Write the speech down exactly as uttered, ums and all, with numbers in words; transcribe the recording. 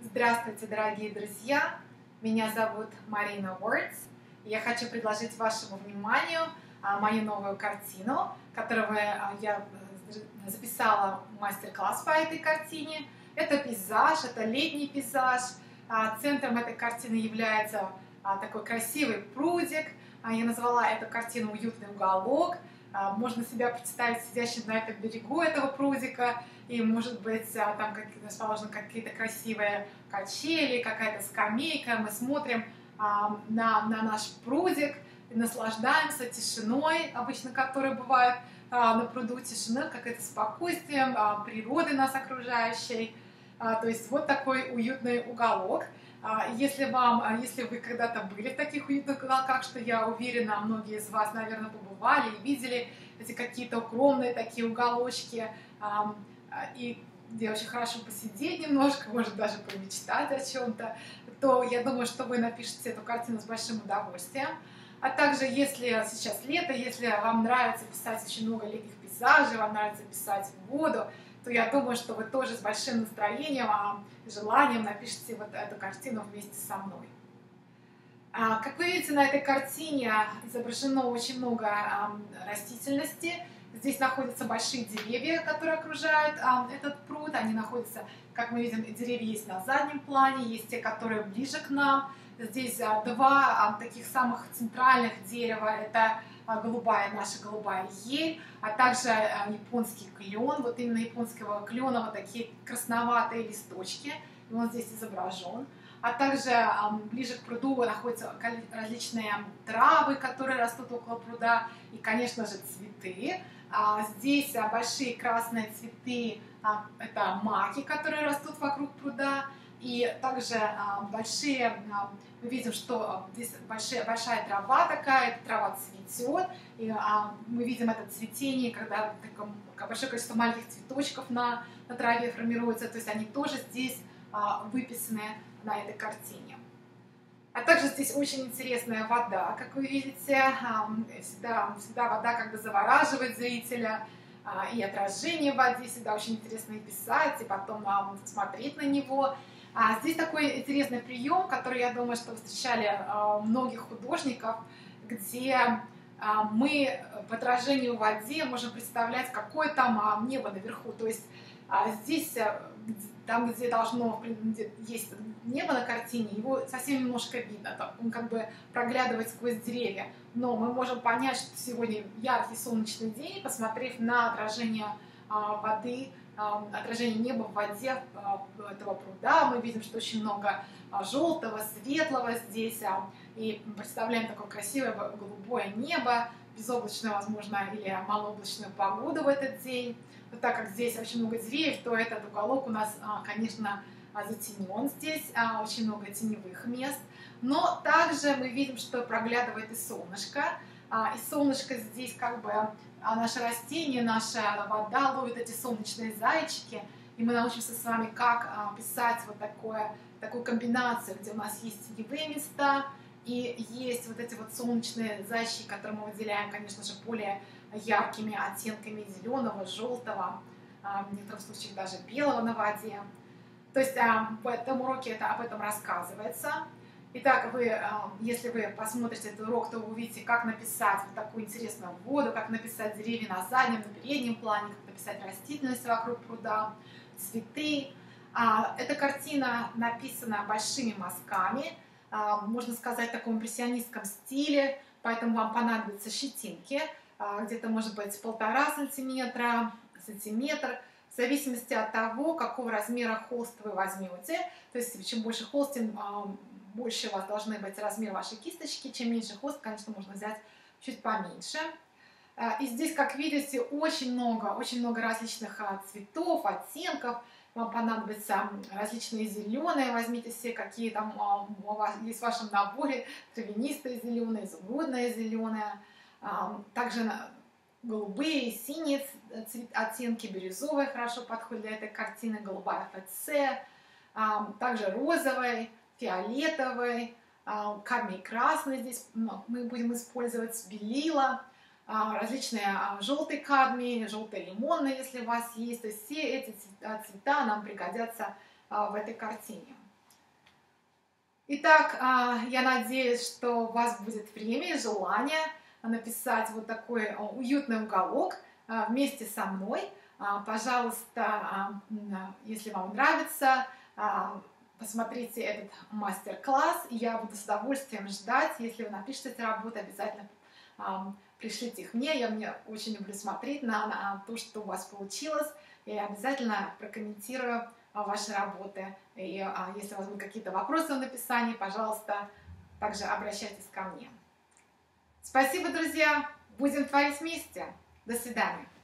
Здравствуйте, дорогие друзья! Меня зовут Марина Уордс. Я хочу предложить вашему вниманию мою новую картину, которую я записала мастер-класс по этой картине. Это пейзаж, это летний пейзаж. Центром этой картины является такой красивый прудик. Я назвала эту картину «Уютный уголок». Можно себя представить сидящим на этом берегу этого прудика, и, может быть, там расположены какие-то красивые качели, какая-то скамейка. Мы смотрим на, на наш прудик и наслаждаемся тишиной, обычно, которая бывает на пруду, тишиной, какое-то спокойствием, природы нас окружающей. То есть вот такой уютный уголок. Если вам, если вы когда-то были в таких уютных уголках, что я уверена, многие из вас, наверное, побывали и видели эти какие-то укромные такие уголочки, и где очень хорошо посидеть немножко, может даже помечтать о чем-то, то я думаю, что вы напишите эту картину с большим удовольствием. А также, если сейчас лето, если вам нравится писать очень много летних пейзажей, вам нравится писать в воду, то я думаю, что вы тоже с большим настроением и желанием напишите вот эту картину вместе со мной. Как вы видите, на этой картине изображено очень много растительности. Здесь находятся большие деревья, которые окружают этот пруд. Они находятся, как мы видим, деревья есть на заднем плане, есть те, которые ближе к нам. Здесь два таких самых центральных дерева. Это голубая, наша голубая ель, а также японский клен. Вот именно японского клена вот такие красноватые листочки. И он здесь изображен. А также ближе к пруду находятся различные травы, которые растут около пруда. И, конечно же, цветы. Здесь большие красные цветы, это маки, которые растут вокруг пруда. И также большие, мы видим, что здесь большая, большая трава такая, эта трава цветет. И мы видим это цветение, когда большое количество маленьких цветочков на, на траве формируется. То есть они тоже здесь выписаны на этой картине. А также здесь очень интересная вода, как вы видите. Всегда, всегда вода как бы завораживает зрителя. И отражение в воде всегда очень интересно и писать, и потом смотреть на него. А здесь такой интересный прием, который, я думаю, что вы встречали а, многих художников, где а, мы в отражении в воде можем представлять, какое там а, небо наверху. То есть а, здесь, а, там, где должно где есть небо на картине, его совсем немножко видно. Он как бы проглядывает сквозь деревья. Но мы можем понять, что сегодня яркий солнечный день, посмотрев на отражение а, воды, отражение неба в воде этого пруда. Мы видим, что очень много желтого, светлого здесь. И представляем такое красивое голубое небо, безоблачную, возможно, или малооблачную погоду в этот день. Но так как здесь очень много деревьев, то этот уголок у нас, конечно, затенен здесь, очень много теневых мест. Но также мы видим, что проглядывает и солнышко. И солнышко здесь как бы... А наше растение, наша вода ловит эти солнечные зайчики, и мы научимся с вами, как а, писать вот такое, такую комбинацию, где у нас есть теневые места, и есть вот эти вот солнечные зайчики, которые мы выделяем, конечно же, более яркими оттенками зеленого, желтого, а, в некоторых случаях даже белого на воде. То есть а, в этом уроке это, об этом рассказывается. Итак, вы, если вы посмотрите этот урок, то вы увидите, как написать вот такую интересную воду, как написать деревья на заднем, на переднем плане, как написать растительность вокруг пруда, цветы. Эта картина написана большими мазками, можно сказать, в таком импрессионистском стиле, поэтому вам понадобятся щетинки, где-то, может быть, полтора сантиметра, сантиметр, в зависимости от того, какого размера холст вы возьмете. То есть, чем больше холст, тем больше у вас должны быть размер вашей кисточки, чем меньше холст, конечно, можно взять чуть поменьше. И здесь, как видите, очень много, очень много различных цветов, оттенков. Вам понадобятся различные зеленые, возьмите все, какие там у вас есть в вашем наборе, травянистые зеленые, изумрудные зеленые, также голубые, синие оттенки, бирюзовые хорошо подходят для этой картины, голубая ФЦ, также розовый, фиолетовый, кадмий красный здесь мы будем использовать, белила, различные желтый кадмий, желтый лимонный, если у вас есть. То есть все эти цвета нам пригодятся в этой картине. Итак, я надеюсь, что у вас будет время и желание написать вот такой уютный уголок вместе со мной. Пожалуйста, если вам нравится, посмотрите этот мастер-класс. Я буду с удовольствием ждать. Если вы напишите эти работы, обязательно пришлите их мне. Я мне очень люблю смотреть на, на то, что у вас получилось. Я обязательно прокомментирую ваши работы. И а, если у вас будут какие-то вопросы в написании, пожалуйста, также обращайтесь ко мне. Спасибо, друзья! Будем творить вместе. До свидания.